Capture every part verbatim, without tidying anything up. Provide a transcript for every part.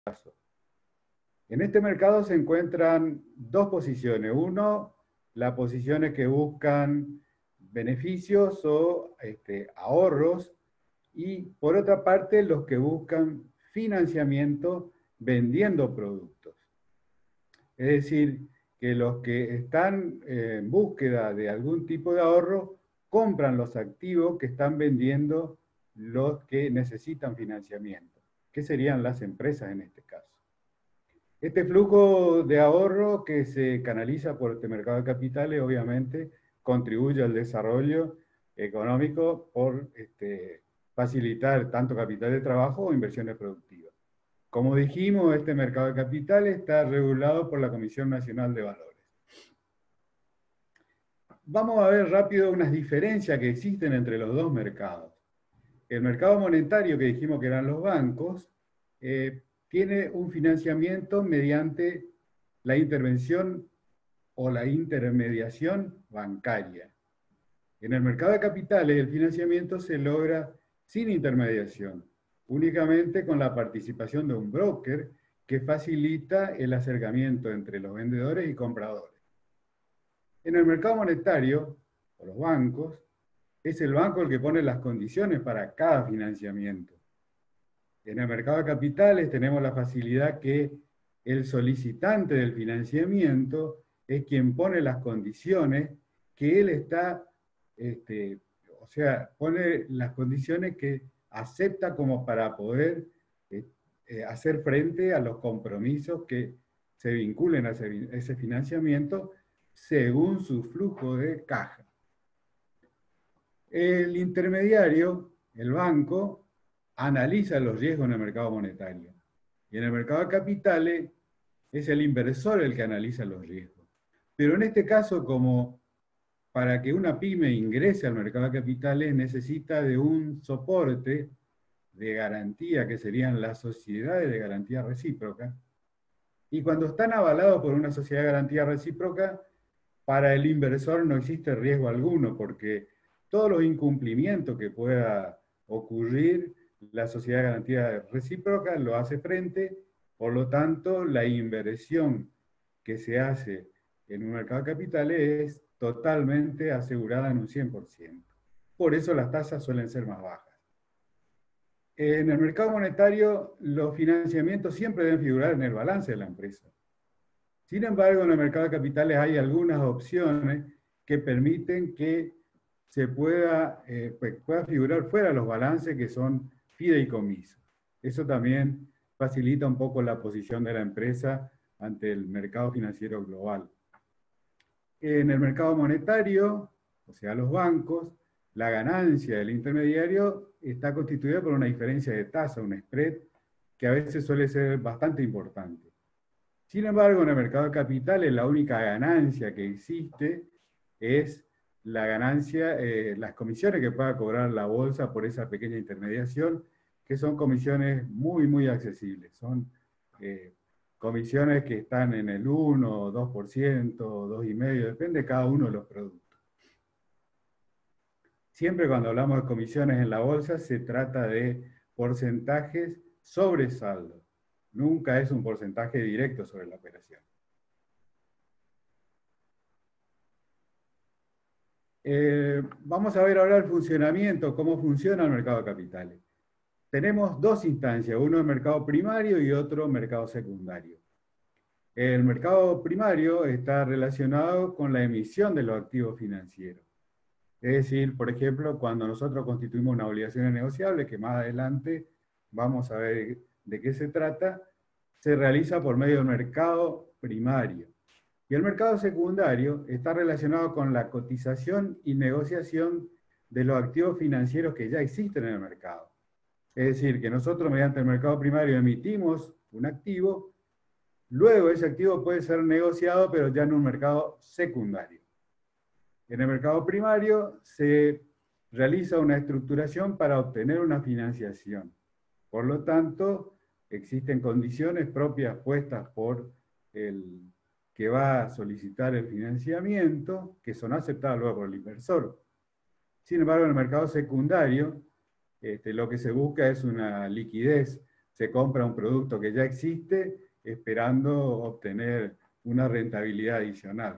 En este mercado se encuentran dos posiciones. Uno, las posiciones que buscan beneficios o este, ahorros, y por otra parte los que buscan financiamiento vendiendo productos. Es decir, que los que están en búsqueda de algún tipo de ahorro compran los activos que están vendiendo los que necesitan financiamiento, que serían las empresas en este caso. Este flujo de ahorro que se canaliza por este mercado de capitales, obviamente, contribuye al desarrollo económico por este, facilitar tanto capital de trabajo o inversiones productivas. Como dijimos, este mercado de capitales está regulado por la Comisión Nacional de Valores. Vamos a ver rápido unas diferencias que existen entre los dos mercados. El mercado monetario, que dijimos que eran los bancos, eh, tiene un financiamiento mediante la intervención o la intermediación bancaria. En el mercado de capitales, el financiamiento se logra sin intermediación, únicamente con la participación de un broker que facilita el acercamiento entre los vendedores y compradores. En el mercado monetario, o los bancos, es el banco el que pone las condiciones para cada financiamiento. En el mercado de capitales tenemos la facilidad que el solicitante del financiamiento es quien pone las condiciones que él está, este, o sea, pone las condiciones que acepta como para poder eh, eh, hacer frente a los compromisos que se vinculen a ese, ese financiamiento según su flujo de caja. El intermediario, el banco, analiza los riesgos en el mercado monetario. Y en el mercado de capitales es el inversor el que analiza los riesgos. Pero en este caso, como para que una pyme ingrese al mercado de capitales necesita de un soporte de garantía, que serían las sociedades de garantía recíproca. Y cuando están avalados por una sociedad de garantía recíproca, para el inversor no existe riesgo alguno, porque todos los incumplimientos que pueda ocurrir, la sociedad de garantía recíproca lo hace frente, por lo tanto, la inversión que se hace en un mercado de capitales es totalmente asegurada en un cien por ciento. Por eso las tasas suelen ser más bajas. En el mercado monetario, los financiamientos siempre deben figurar en el balance de la empresa. Sin embargo, en el mercado de capitales hay algunas opciones que permiten que se pueda, eh, pues, pueda figurar fuera de los balances, que son fideicomisos. Eso también facilita un poco la posición de la empresa ante el mercado financiero global. En el mercado monetario, o sea, los bancos, la ganancia del intermediario está constituida por una diferencia de tasa, un spread, que a veces suele ser bastante importante. Sin embargo, en el mercado de capitales, la única ganancia que existe es la ganancia, eh, las comisiones que pueda cobrar la bolsa por esa pequeña intermediación, que son comisiones muy, muy accesibles. Son eh, comisiones que están en el uno, dos por ciento, dos coma cinco por ciento, depende de cada uno de los productos. Siempre cuando hablamos de comisiones en la bolsa, se trata de porcentajes sobre saldo. Nunca es un porcentaje directo sobre la operación. Eh, vamos a ver ahora el funcionamiento, cómo funciona el mercado de capitales. Tenemos dos instancias, uno el mercado primario y otro mercado secundario. El mercado primario está relacionado con la emisión de los activos financieros. Es decir, por ejemplo, cuando nosotros constituimos una obligación negociable, que más adelante vamos a ver de qué se trata, se realiza por medio del mercado primario. Y el mercado secundario está relacionado con la cotización y negociación de los activos financieros que ya existen en el mercado. Es decir, que nosotros mediante el mercado primario emitimos un activo, luego ese activo puede ser negociado, pero ya en un mercado secundario. En el mercado primario se realiza una estructuración para obtener una financiación. Por lo tanto, existen condiciones propias puestas por el que va a solicitar el financiamiento, que son aceptadas luego por el inversor. Sin embargo, en el mercado secundario, este, lo que se busca es una liquidez se compra un producto que ya existe esperando obtener una rentabilidad adicional.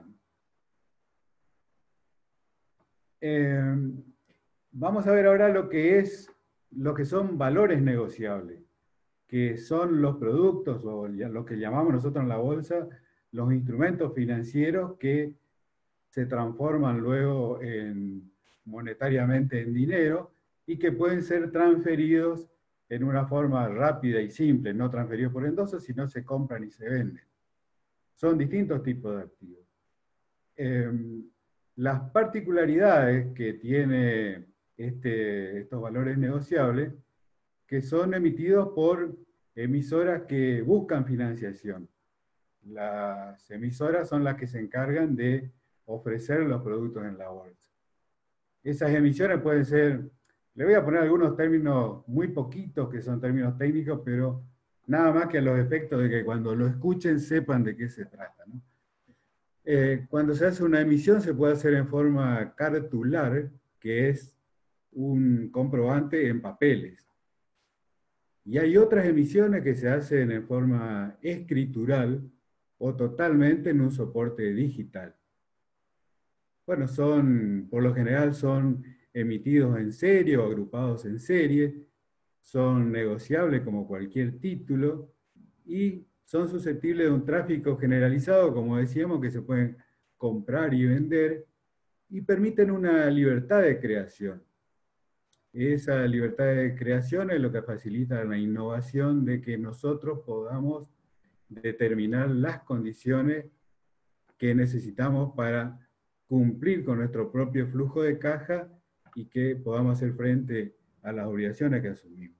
Eh, vamos a ver ahora lo que es, lo que son valores negociables, que son los productos o lo que llamamos nosotros en la bolsa los instrumentos financieros que se transforman luego en, monetariamente en dinero y que pueden ser transferidos en una forma rápida y simple, no transferidos por endosos, sino se compran y se venden. Son distintos tipos de activos. Eh, las particularidades que tiene este, estos valores negociables, que son emitidos por emisoras que buscan financiación. Las emisoras son las que se encargan de ofrecer los productos en la bolsa. Esas emisiones pueden ser, le voy a poner algunos términos muy poquitos que son términos técnicos, pero nada más que a los efectos de que cuando lo escuchen sepan de qué se trata, ¿no? Eh, cuando se hace una emisión se puede hacer en forma cartular, que es un comprobante en papeles. Y hay otras emisiones que se hacen en forma escritural o totalmente en un soporte digital. Bueno, son, por lo general son emitidos en serie o agrupados en serie, son negociables como cualquier título y son susceptibles de un tráfico generalizado, como decíamos, que se pueden comprar y vender y permiten una libertad de creación. Esa libertad de creación es lo que facilita la innovación de que nosotros podamos determinar las condiciones que necesitamos para cumplir con nuestro propio flujo de caja y que podamos hacer frente a las obligaciones que asumimos.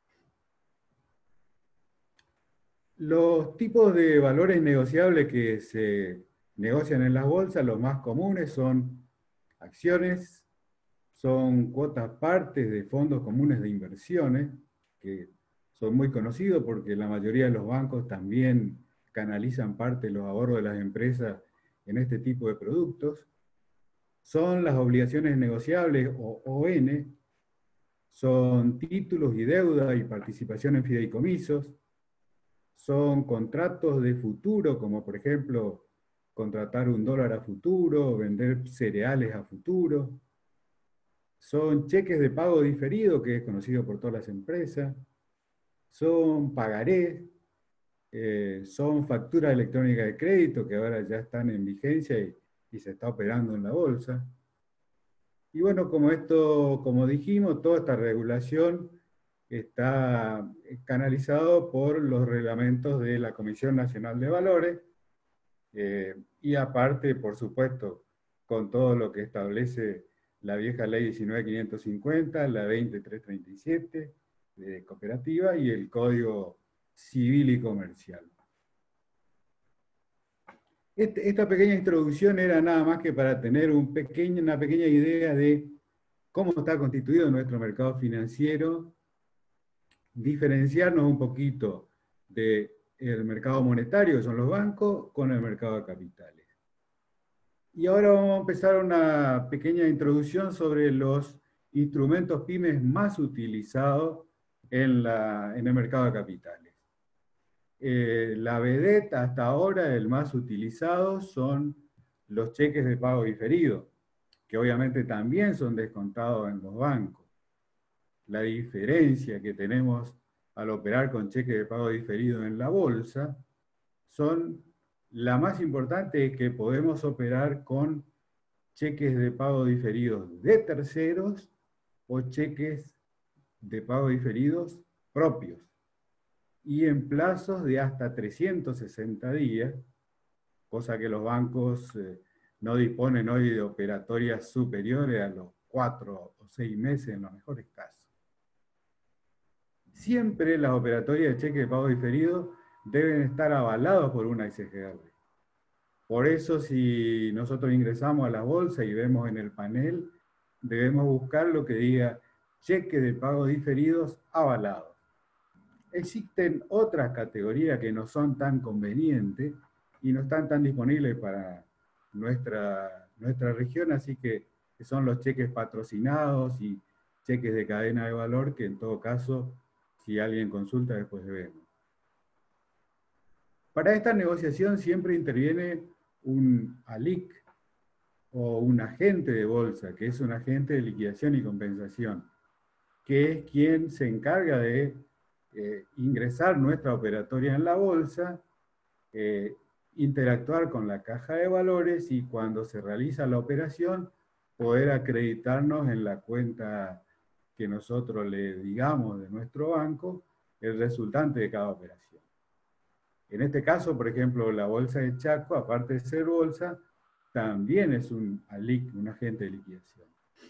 Los tipos de valores negociables que se negocian en las bolsas, los más comunes son acciones, son cuotas partes de fondos comunes de inversiones, que son muy conocidos porque la mayoría de los bancos también canalizan parte de los ahorros de las empresas en este tipo de productos. Son las obligaciones negociables o O N, son títulos y deuda y participación en fideicomisos, son contratos de futuro, como por ejemplo contratar un dólar a futuro, vender cereales a futuro, son cheques de pago diferido, que es conocido por todas las empresas, son pagarés, eh, son facturas electrónicas de crédito, que ahora ya están en vigencia y, y se está operando en la bolsa. Y bueno, como esto, como dijimos, toda esta regulación está canalizado por los reglamentos de la Comisión Nacional de Valores, eh, y aparte, por supuesto, con todo lo que establece la vieja ley diecinueve mil quinientos cincuenta, la veinte mil trescientos treinta y siete de cooperativa y el Código Civil y Comercial. Este, esta pequeña introducción era nada más que para tener un pequeño, una pequeña idea de cómo está constituido nuestro mercado financiero, diferenciarnos un poquito del mercado monetario, que son los bancos, con el mercado de capitales. Y ahora vamos a empezar una pequeña introducción sobre los instrumentos pymes más utilizados en, la, en el mercado de capitales. Eh, la vedette hasta ahora, el más utilizado, son los cheques de pago diferido, que obviamente también son descontados en los bancos. La diferencia que tenemos al operar con cheques de pago diferido en la bolsa son, la más importante es que podemos operar con cheques de pago diferidos de terceros o cheques de pago diferidos propios y en plazos de hasta trescientos sesenta días, cosa que los bancos eh, no disponen hoy de operatorias superiores a los cuatro o seis meses en los mejores casos. Siempre las operatorias de cheque de pago diferido deben estar avalados por una S G R. Por eso, si nosotros ingresamos a la bolsa y vemos en el panel, debemos buscar lo que diga cheque de pago diferidos avalados. Existen otras categorías que no son tan convenientes y no están tan disponibles para nuestra, nuestra región, así que son los cheques patrocinados y cheques de cadena de valor, que en todo caso Si alguien consulta, después vemos. Para esta negociación siempre interviene un A L I C o un agente de bolsa, que es un agente de liquidación y compensación, que es quien se encarga de eh, ingresar nuestra operatoria en la bolsa, eh, interactuar con la caja de valores y cuando se realiza la operación, poder acreditarnos en la cuenta que nosotros le digamos de nuestro banco el resultante de cada operación. En este caso, por ejemplo, la bolsa de Chaco, aparte de ser bolsa, también es un A L I C, un agente de liquidación.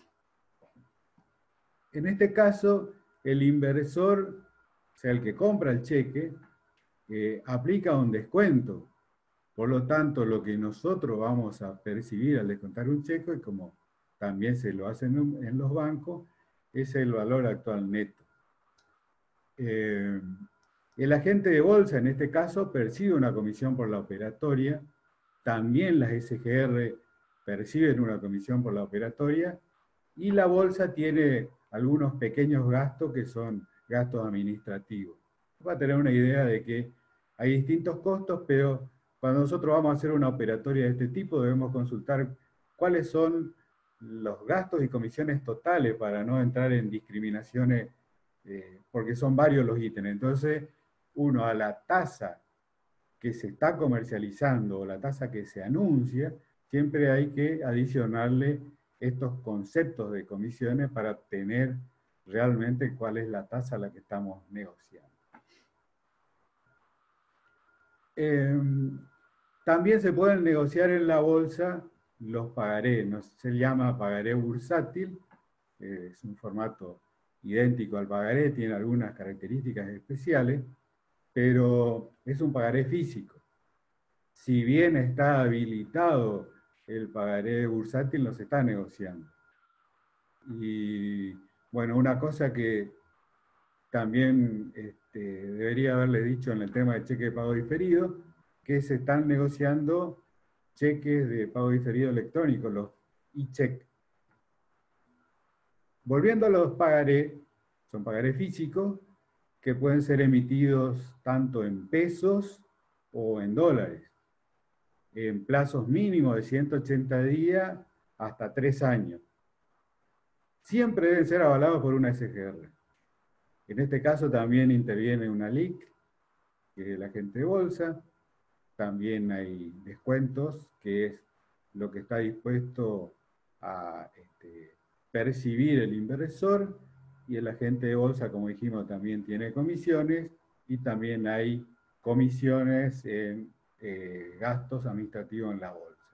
En este caso, el inversor, o sea, el que compra el cheque, eh, aplica un descuento. Por lo tanto, lo que nosotros vamos a percibir al descontar un cheque, como también se lo hacen en los bancos, es el valor actual neto. Eh, el agente de bolsa, en este caso, percibe una comisión por la operatoria. También las S G R perciben una comisión por la operatoria. Y la bolsa tiene algunos pequeños gastos que son gastos administrativos. Va a tener una idea de que hay distintos costos, pero cuando nosotros vamos a hacer una operatoria de este tipo, debemos consultar cuáles son los gastos y comisiones totales para no entrar en discriminaciones, eh, porque son varios los ítems. Entonces, uno a la tasa que se está comercializando o la tasa que se anuncia, siempre hay que adicionarle estos conceptos de comisiones para obtener realmente cuál es la tasa a la que estamos negociando. Eh, también se pueden negociar en la bolsa los pagarés, no se llama pagaré bursátil, eh, es un formato idéntico al pagaré, tiene algunas características especiales, pero es un pagaré físico. Si bien está habilitado el pagaré bursátil, no se está negociando. Y bueno, una cosa que también este, debería haberle dicho en el tema de cheque de pago diferido, que se están negociando cheques de pago diferido electrónico, los e-check. Volviendo a los pagaré, son pagaré físicos que pueden ser emitidos tanto en pesos o en dólares, en plazos mínimos de ciento ochenta días hasta tres años. Siempre deben ser avalados por una S G R. En este caso también interviene una L I C, que es el agente de bolsa. También hay descuentos, que es lo que está dispuesto a este, percibir el inversor. Y el agente de bolsa, como dijimos, también tiene comisiones. Y también hay comisiones en eh, gastos administrativos en la bolsa.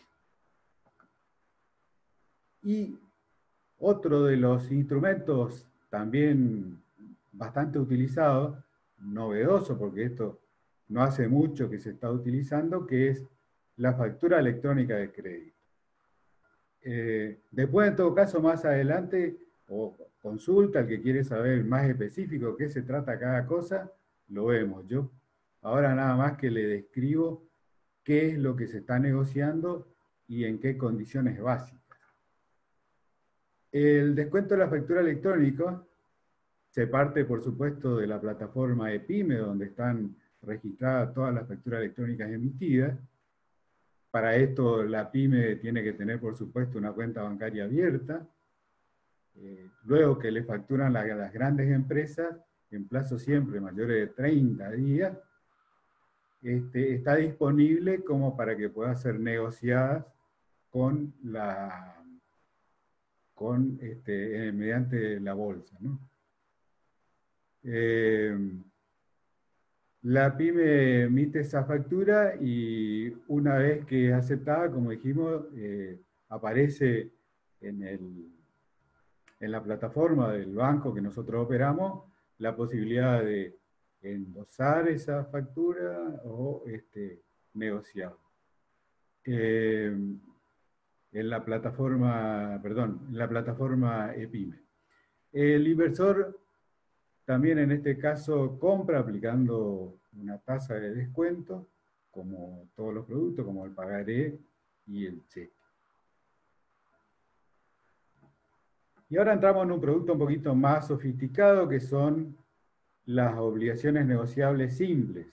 Y otro de los instrumentos también bastante utilizado, novedoso porque esto no hace mucho que se está utilizando, que es la factura electrónica de crédito. Eh, después, en todo caso, más adelante, o consulta, el que quiere saber más específico qué se trata cada cosa, lo vemos. Yo ahora nada más que le describo qué es lo que se está negociando y en qué condiciones básicas. El descuento de la factura electrónica se parte, por supuesto, de la plataforma EPIME, donde están registradas todas las facturas electrónicas emitidas. Para esto, la pyme tiene que tener, por supuesto, una cuenta bancaria abierta. Eh, luego que le facturan a las grandes empresas, en plazo siempre mayores de treinta días, este, está disponible como para que pueda ser negociadas con la con, este, eh, mediante la bolsa, ¿no? Eh, la pyme emite esa factura y una vez que es aceptada, como dijimos, eh, aparece en, el, en la plataforma del banco que nosotros operamos la posibilidad de endosar esa factura o este, negociar. Eh, en la plataforma, perdón, en la plataforma EPIME. El inversor también en este caso compra aplicando una tasa de descuento, como todos los productos, como el pagaré y el cheque. Y ahora entramos en un producto un poquito más sofisticado, que son las obligaciones negociables simples.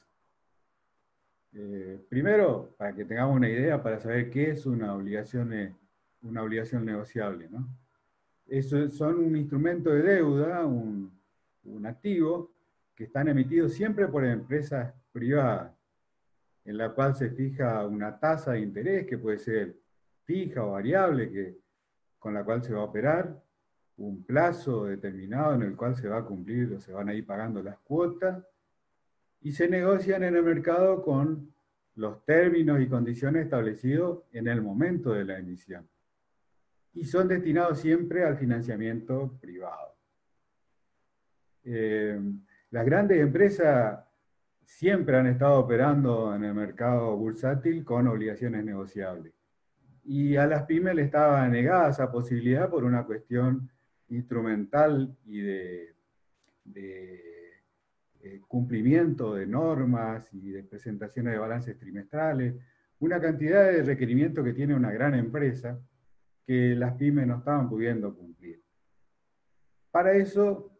Eh, primero, para que tengamos una idea, para saber qué es una obligación, eh, una obligación negociable, ¿no? Eso son un instrumento de deuda, un, un activo, que están emitidos siempre por empresas privadas, en la cual se fija una tasa de interés que puede ser fija o variable, que, con la cual se va a operar, un plazo determinado en el cual se va a cumplir o se van a ir pagando las cuotas, y se negocian en el mercado con los términos y condiciones establecidos en el momento de la emisión. Y son destinados siempre al financiamiento privado. Eh, las grandes empresas siempre han estado operando en el mercado bursátil con obligaciones negociables. Y a las pymes le estaba negada esa posibilidad por una cuestión instrumental y de, de eh, cumplimiento de normas y de presentaciones de balances trimestrales, una cantidad de requerimientos que tiene una gran empresa que las pymes no estaban pudiendo cumplir. Para eso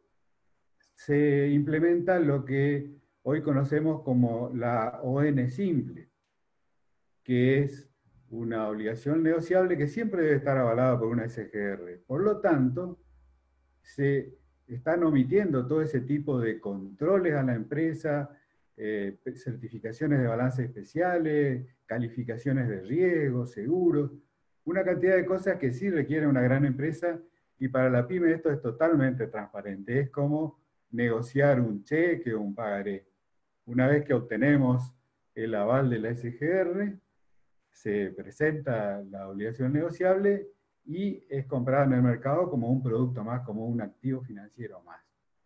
se implementa lo que hoy conocemos como la O N simple, que es una obligación negociable que siempre debe estar avalada por una S G R. Por lo tanto, se están omitiendo todo ese tipo de controles a la empresa, eh, certificaciones de balance especiales, calificaciones de riesgo, seguros, una cantidad de cosas que sí requiere una gran empresa, y para la pyme esto es totalmente transparente. Es como negociar un cheque o un pagaré. Una vez que obtenemos el aval de la S G R, se presenta la obligación negociable y es comprada en el mercado como un producto más, como un activo financiero más.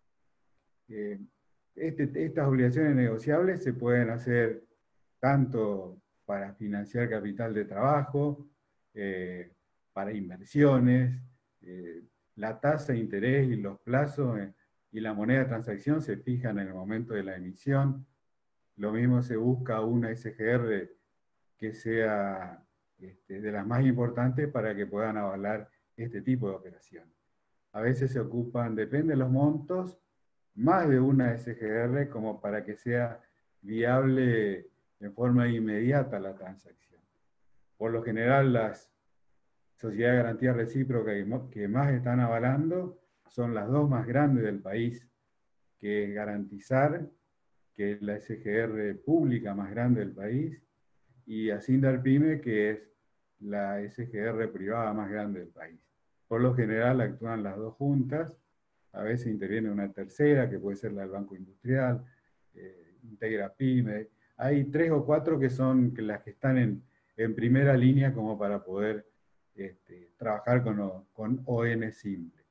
Eh, este, estas obligaciones negociables se pueden hacer tanto para financiar capital de trabajo, eh, para inversiones, eh, la tasa de interés y los plazos eh, y la moneda de transacción se fijan en el momento de la emisión. Lo mismo se busca una S G R que sea este, de las más importantes para que puedan avalar este tipo de operaciones. A veces se ocupan, depende de los montos, más de una S G R como para que sea viable en forma inmediata la transacción. Por lo general, las sociedades de garantía recíproca que más están avalando son las dos más grandes del país, que es Garantizar, que es la S G R pública más grande del país, y Asindar Pyme, que es la S G R privada más grande del país. Por lo general actúan las dos juntas, a veces interviene una tercera, que puede ser la del Banco Industrial, eh, Integra Pyme. Hay tres o cuatro que son las que están en, en primera línea como para poder este, trabajar con, con O N simple.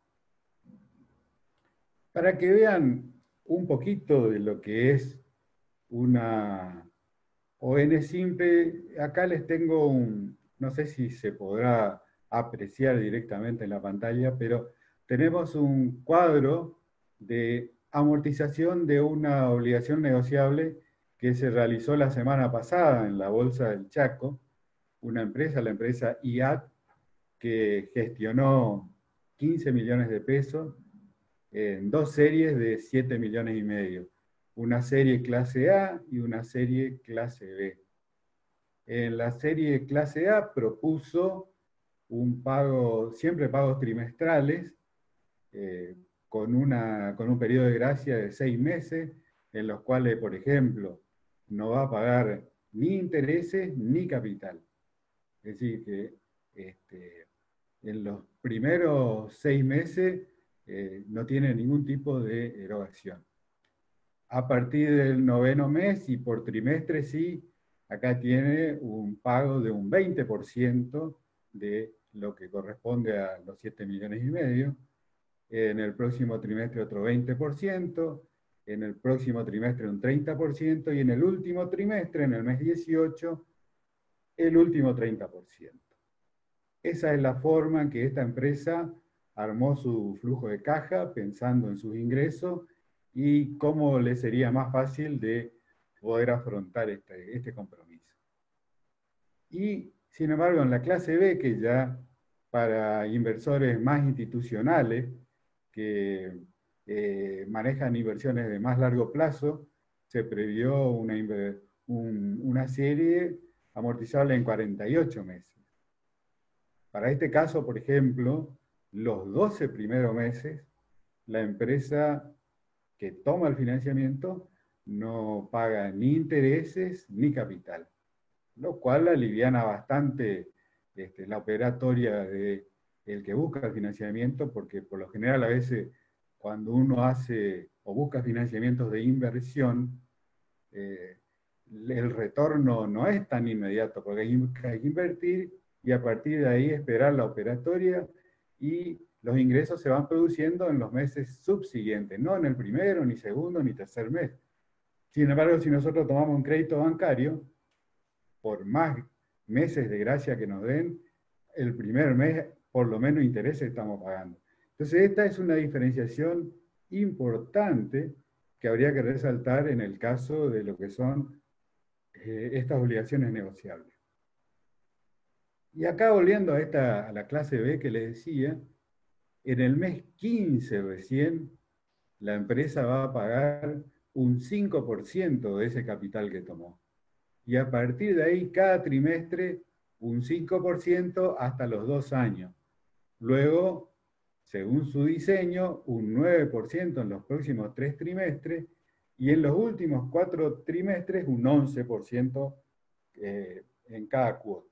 Para que vean un poquito de lo que es una O N simple, acá les tengo un, no sé si se podrá apreciar directamente en la pantalla, pero tenemos un cuadro de amortización de una obligación negociable que se realizó la semana pasada en la Bolsa del Chaco, una empresa, la empresa I A T, que gestionó quince millones de pesos en dos series de siete millones y medio. Una serie clase A y una serie clase B. En la serie clase A propuso un pago, siempre pagos trimestrales, eh, con, una, con un periodo de gracia de seis meses, en los cuales, por ejemplo, no va a pagar ni intereses ni capital. Es decir, que este, en los primeros seis meses eh, no tiene ningún tipo de erogación. A partir del noveno mes y por trimestre sí, acá tiene un pago de un veinte por ciento de lo que corresponde a los siete millones y medio. En el próximo trimestre otro veinte por ciento, en el próximo trimestre un treinta por ciento y en el último trimestre, en el mes dieciocho, el último treinta por ciento. Esa es la forma en que esta empresa armó su flujo de caja pensando en sus ingresos y cómo le sería más fácil de poder afrontar este, este compromiso. Y, sin embargo, en la clase B, que ya para inversores más institucionales, que eh, manejan inversiones de más largo plazo, se previó una, un, una serie amortizable en cuarenta y ocho meses. Para este caso, por ejemplo, los doce primeros meses, la empresa que toma el financiamiento no paga ni intereses ni capital, lo cual aliviana bastante este, la operatoria de el que busca el financiamiento, porque por lo general a veces cuando uno hace o busca financiamientos de inversión, eh, el retorno no es tan inmediato, porque hay que invertir y a partir de ahí esperar la operatoria y los ingresos se van produciendo en los meses subsiguientes, no en el primero, ni segundo, ni tercer mes. Sin embargo, si nosotros tomamos un crédito bancario, por más meses de gracia que nos den, el primer mes por lo menos intereses estamos pagando. Entonces esta es una diferenciación importante que habría que resaltar en el caso de lo que son eh, estas obligaciones negociables. Y acá volviendo a, esta, a la clase B que les decía, en el mes quince recién la empresa va a pagar un cinco por ciento de ese capital que tomó. Y a partir de ahí, cada trimestre, un cinco por ciento hasta los dos años. Luego, según su diseño, un nueve por ciento en los próximos tres trimestres y en los últimos cuatro trimestres un once por ciento eh, en cada cuota.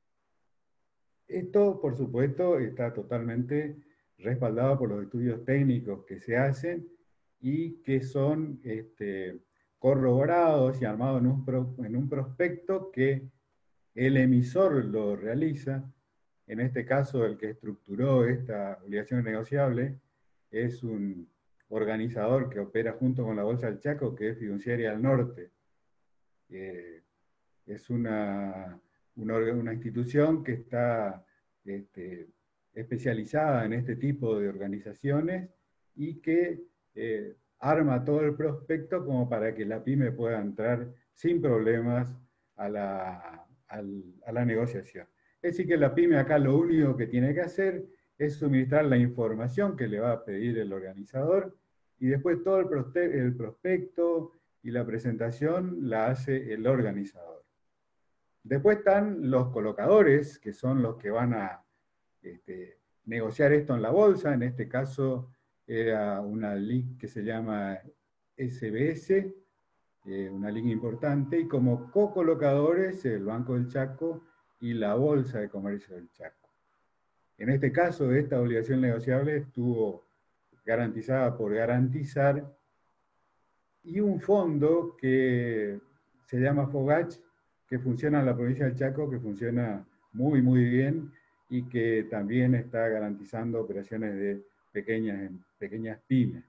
Esto, por supuesto, está totalmente respaldado por los estudios técnicos que se hacen y que son este, corroborados y armados en un, pro, en un prospecto que el emisor lo realiza. En este caso, el que estructuró esta obligación negociable es un organizador que opera junto con la Bolsa del Chaco, que es Fiduciaria del Norte. Eh, es una, una, una institución que está este, especializada en este tipo de organizaciones y que eh, arma todo el prospecto como para que la pyme pueda entrar sin problemas a la, a, a la negociación. Es decir, que la pyme acá lo único que tiene que hacer es suministrar la información que le va a pedir el organizador y después todo el, el prospecto y la presentación la hace el organizador. Después están los colocadores, que son los que van a este, negociar esto en la bolsa. En este caso era una L I C que se llama S B S, eh, una L I C importante, y como co-colocadores el Banco del Chaco y la Bolsa de Comercio del Chaco. En este caso, esta obligación negociable estuvo garantizada por Garantizar y un fondo que se llama Fogach, que funciona en la provincia del Chaco, que funciona muy, muy bien y que también está garantizando operaciones de pequeñas, pequeñas pymes.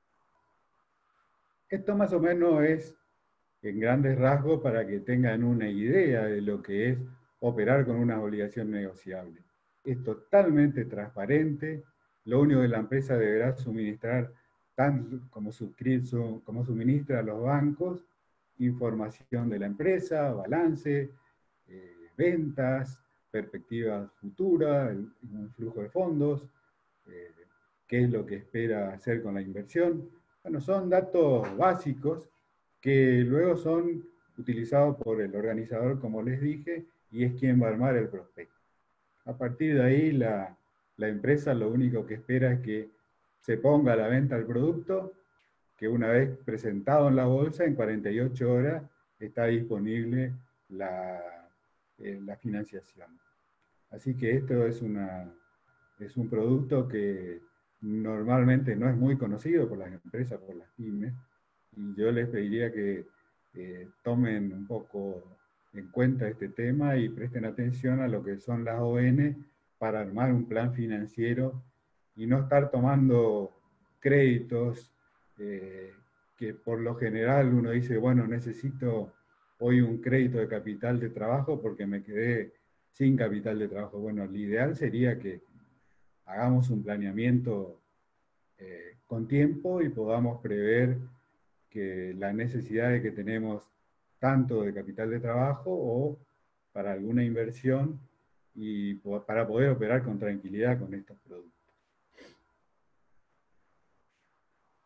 Esto más o menos es en grandes rasgos para que tengan una idea de lo que es operar con una obligación negociable. Es totalmente transparente, lo único que la empresa deberá suministrar, tanto como, como suministra a los bancos, información de la empresa, balance, eh, ventas, perspectivas futuras, un flujo de fondos, eh, qué es lo que espera hacer con la inversión. Bueno, son datos básicos que luego son utilizados por el organizador, como les dije, y es quien va a armar el prospecto. A partir de ahí, la, la empresa lo único que espera es que se ponga a la venta el producto, que una vez presentado en la bolsa, en cuarenta y ocho horas, está disponible la, eh, la financiación. Así que esto es, una, es un producto que normalmente no es muy conocido por las empresas, por las pymes, y yo les pediría que eh, tomen un poco en cuenta este tema y presten atención a lo que son las O N para armar un plan financiero y no estar tomando créditos eh, que por lo general uno dice, bueno, necesito hoy un crédito de capital de trabajo porque me quedé sin capital de trabajo. Bueno, lo ideal sería que hagamos un planeamiento eh, con tiempo y podamos prever que la necesidad de que tenemos tanto de capital de trabajo o para alguna inversión y para poder operar con tranquilidad con estos productos.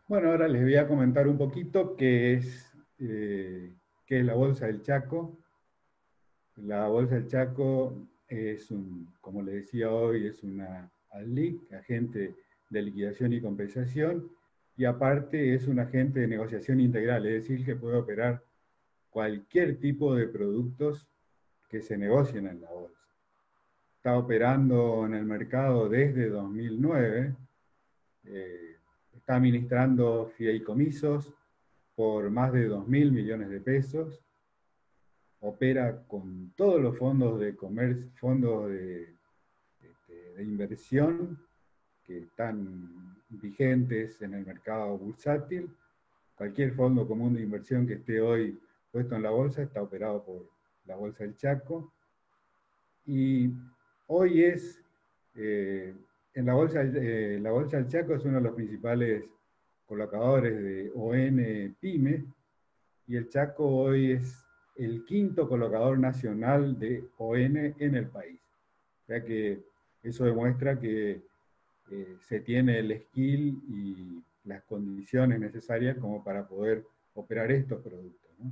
Bueno, ahora les voy a comentar un poquito qué es, eh, qué es la Bolsa del Chaco. La Bolsa del Chaco es un, como le decía hoy, es una A L I C, agente de liquidación y compensación, y aparte es un agente de negociación integral, es decir, que puede operar cualquier tipo de productos que se negocien en la bolsa. Está operando en el mercado desde dos mil nueve, eh, está administrando fideicomisos por más de dos mil millones de pesos, opera con todos los fondos de comercio, fondos de, de, de inversión que están vigentes en el mercado bursátil. Cualquier fondo común de inversión que esté hoy puesto en la bolsa está operado por la Bolsa del Chaco. Y hoy es, eh, en la bolsa, eh, la Bolsa del Chaco es uno de los principales colocadores de O N Pyme, y el Chaco hoy es el quinto colocador nacional de O N en el país. O sea que eso demuestra que eh, se tiene el skill y las condiciones necesarias como para poder operar estos productos, ¿no?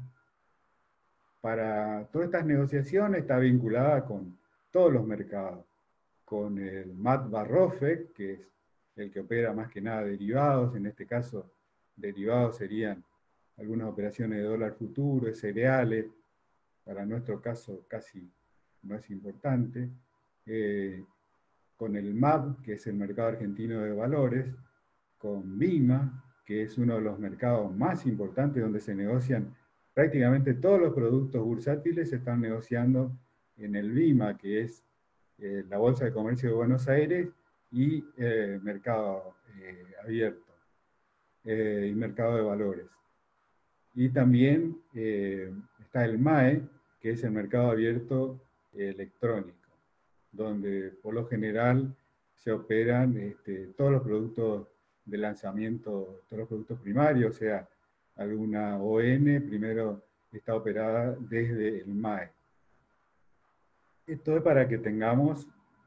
Para todas estas negociaciones está vinculada con todos los mercados, con el Mat Barrofec, que es el que opera más que nada derivados. En este caso, derivados serían algunas operaciones de dólar futuro, cereales, para nuestro caso casi no es importante, eh, con el M A B, que es el mercado argentino de valores, con BIMA, que es uno de los mercados más importantes donde se negocian prácticamente todos los productos bursátiles, se están negociando en el BIMA, que es eh, la Bolsa de Comercio de Buenos Aires, y eh, mercado eh, abierto eh, y mercado de valores. Y también eh, está el M A E, que es el mercado abierto eh, electrónico, donde por lo general se operan este, todos los productos de lanzamiento, todos los productos primarios, o sea, alguna O N primero está operada desde el M A E. Esto es para que tengamos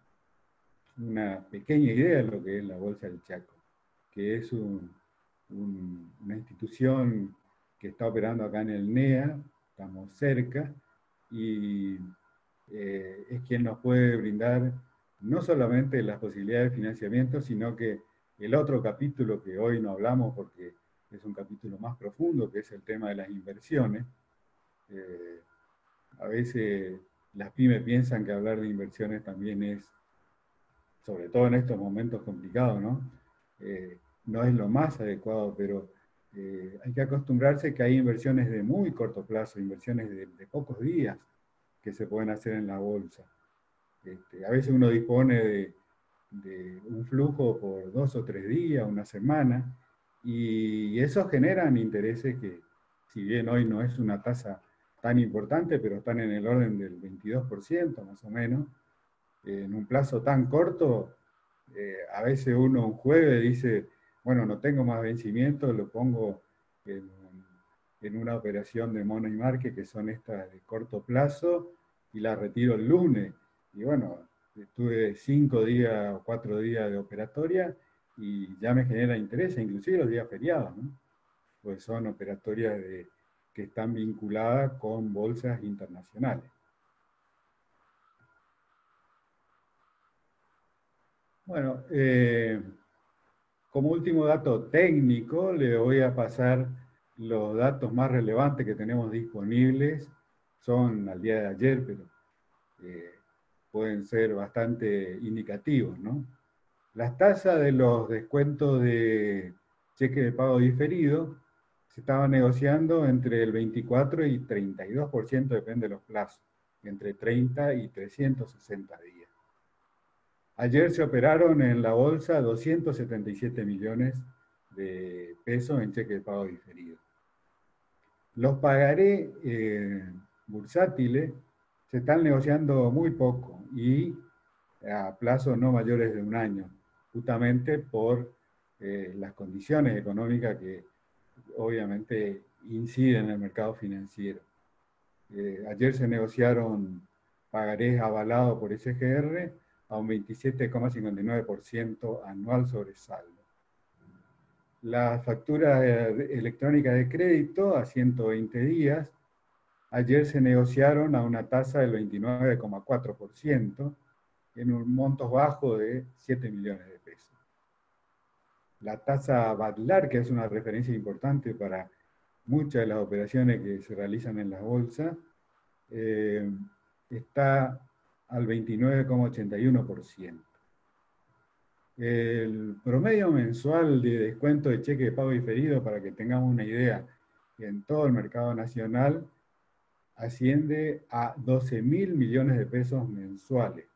una pequeña idea de lo que es la Bolsa del Chaco, que es un, un, una institución que está operando acá en el N E A, estamos cerca, y eh, es quien nos puede brindar no solamente las posibilidades de financiamiento, sino que el otro capítulo que hoy no hablamos porque es un capítulo más profundo, que es el tema de las inversiones. Eh, a veces las pymes piensan que hablar de inversiones también es, sobre todo en estos momentos complicados, ¿no? Eh, no es lo más adecuado, pero eh, hay que acostumbrarse que hay inversiones de muy corto plazo, inversiones de, de pocos días que se pueden hacer en la bolsa. Este, a veces uno dispone de, de un flujo por dos o tres días, una semana, y eso generan intereses que, si bien hoy no es una tasa tan importante, pero están en el orden del veintidós por ciento más o menos, en un plazo tan corto, eh, a veces uno un jueves dice, bueno, no tengo más vencimiento, lo pongo en, en una operación de money market, que son estas de corto plazo, y la retiro el lunes. Y bueno, tuve cinco días o cuatro días de operatoria y ya me genera interés, inclusive los días feriados, ¿no? Pues son operatorias de, que están vinculadas con bolsas internacionales. Bueno, eh, como último dato técnico, le voy a pasar los datos más relevantes que tenemos disponibles. Son al día de ayer, pero eh, pueden ser bastante indicativos, ¿no? Las tasas de los descuentos de cheque de pago diferido se estaban negociando entre el veinticuatro y treinta y dos por ciento, depende de los plazos, entre treinta y trescientos sesenta días. Ayer se operaron en la bolsa doscientos setenta y siete millones de pesos en cheque de pago diferido. Los pagaré eh, bursátiles se están negociando muy poco y a plazos no mayores de un año, justamente por eh, las condiciones económicas que obviamente inciden en el mercado financiero. Eh, ayer se negociaron pagarés avalados por S G R a un veintisiete coma cincuenta y nueve por ciento anual sobre saldo. las facturas electrónicas de crédito a ciento veinte días, ayer se negociaron a una tasa del veintinueve coma cuatro por ciento en un monto bajo de siete millones de pesos. La tasa Badlar, que es una referencia importante para muchas de las operaciones que se realizan en la bolsa, eh, está al veintinueve coma ochenta y uno por ciento. El promedio mensual de descuento de cheque de pago diferido, para que tengamos una idea, en todo el mercado nacional, asciende a doce mil millones de pesos mensuales.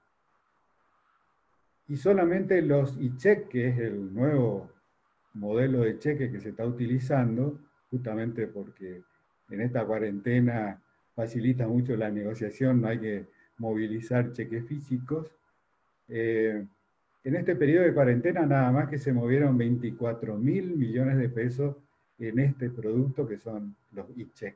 Y solamente los e-check, que es el nuevo modelo de cheque que se está utilizando, justamente porque en esta cuarentena facilita mucho la negociación, no hay que movilizar cheques físicos. Eh, en este periodo de cuarentena nada más que se movieron veinticuatro mil millones de pesos en este producto que son los e-check.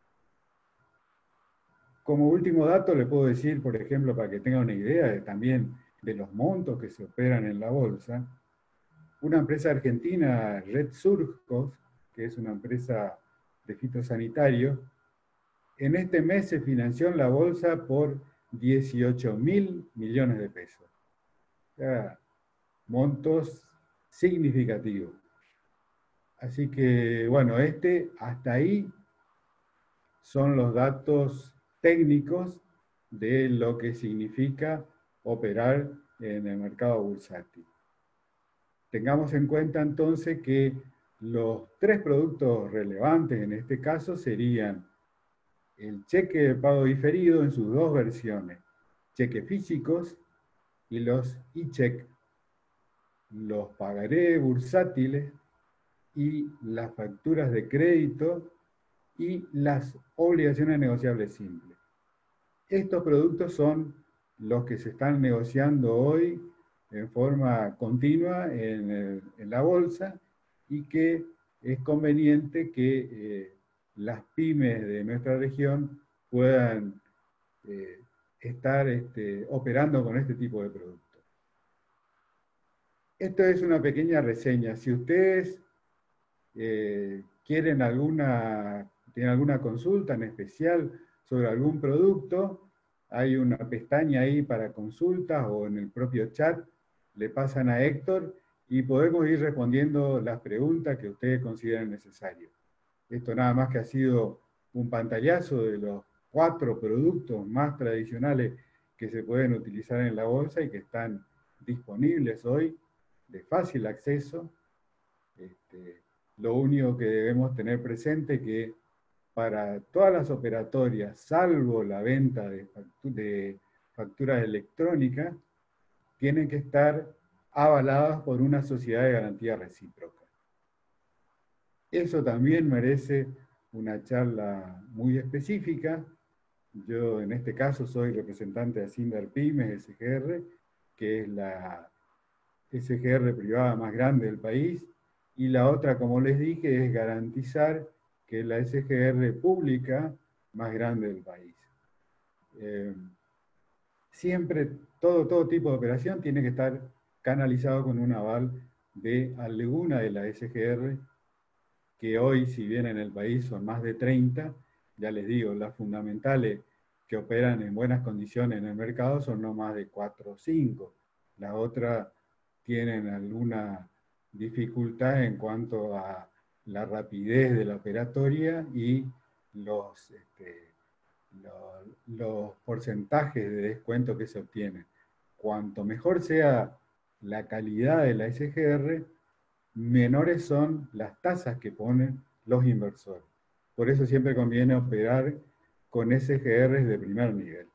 Como último dato le puedo decir, por ejemplo, para que tenga una idea de, también de los montos que se operan en la bolsa, una empresa argentina, Red Surcos, que es una empresa de fitosanitario, en este mes se financió en la bolsa por dieciocho mil millones de pesos. O sea, montos significativos. Así que, bueno, este, hasta ahí son los datos técnicos de lo que significa operar en el mercado bursátil. Tengamos en cuenta entonces que los tres productos relevantes en este caso serían el cheque de pago diferido en sus dos versiones, cheques físicos y los e-check, los pagaré bursátiles y las facturas de crédito y las obligaciones negociables simples. Estos productos son los que se están negociando hoy en forma continua en, el, en la bolsa y que es conveniente que eh, las pymes de nuestra región puedan eh, estar este, operando con este tipo de productos. Esto es una pequeña reseña. Si ustedes eh, quieren alguna, tienen alguna consulta en especial sobre algún producto, hay una pestaña ahí para consultas o en el propio chat le pasan a Héctor y podemos ir respondiendo las preguntas que ustedes consideren necesarias. Esto nada más que ha sido un pantallazo de los cuatro productos más tradicionales que se pueden utilizar en la bolsa y que están disponibles hoy de fácil acceso. Este, lo único que debemos tener presente es que para todas las operatorias, salvo la venta de, factu de facturas electrónicas, tienen que estar avaladas por una sociedad de garantía recíproca. Eso también merece una charla muy específica. Yo en este caso soy representante de Asindar Pymes S G R, que es la S G R privada más grande del país, y la otra, como les dije, es garantizar que es la S G R pública más grande del país. Eh, siempre, todo, todo tipo de operación tiene que estar canalizado con un aval de alguna de la S G R, que hoy, si bien en el país son más de treinta, ya les digo, las fundamentales que operan en buenas condiciones en el mercado son no más de cuatro o cinco. Las otras tienen alguna dificultad en cuanto a la rapidez de la operatoria y los, este, los, los porcentajes de descuento que se obtienen. Cuanto mejor sea la calidad de la S G R, menores son las tasas que ponen los inversores. Por eso siempre conviene operar con S G Rs de primer nivel.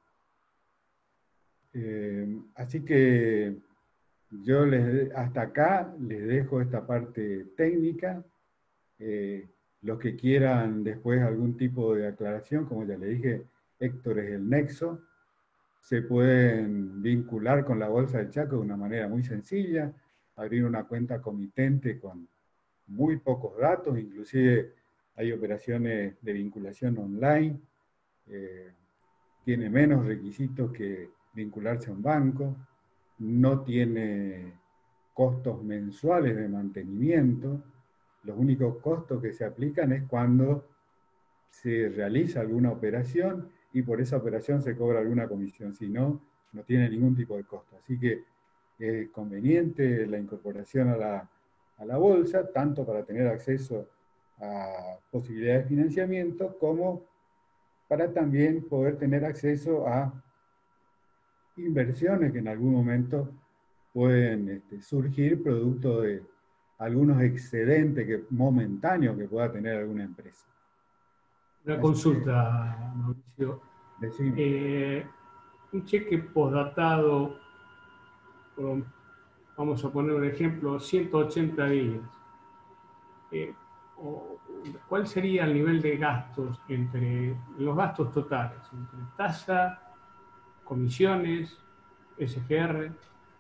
Eh, así que yo les, hasta acá les dejo esta parte técnica. Eh, los que quieran después algún tipo de aclaración, como ya le dije, Héctor es el nexo. Se pueden vincular con la Bolsa del Chaco de una manera muy sencilla, abrir una cuenta comitente con muy pocos datos, inclusive hay operaciones de vinculación online, eh, tiene menos requisitos que vincularse a un banco, no tiene costos mensuales de mantenimiento, los únicos costos que se aplican es cuando se realiza alguna operación y por esa operación se cobra alguna comisión, si no, no tiene ningún tipo de costo. Así que es conveniente la incorporación a la, a la bolsa, tanto para tener acceso a posibilidades de financiamiento, como para también poder tener acceso a inversiones que en algún momento pueden este, surgir producto de algunos excedentes que, momentáneos que pueda tener alguna empresa. Una Así que, consulta, Mauricio. decime. Eh, un cheque postdatado, por, vamos a poner un ejemplo, ciento ochenta días. Eh, o, ¿Cuál sería el nivel de gastos entre los gastos totales, entre tasa, comisiones, S G R?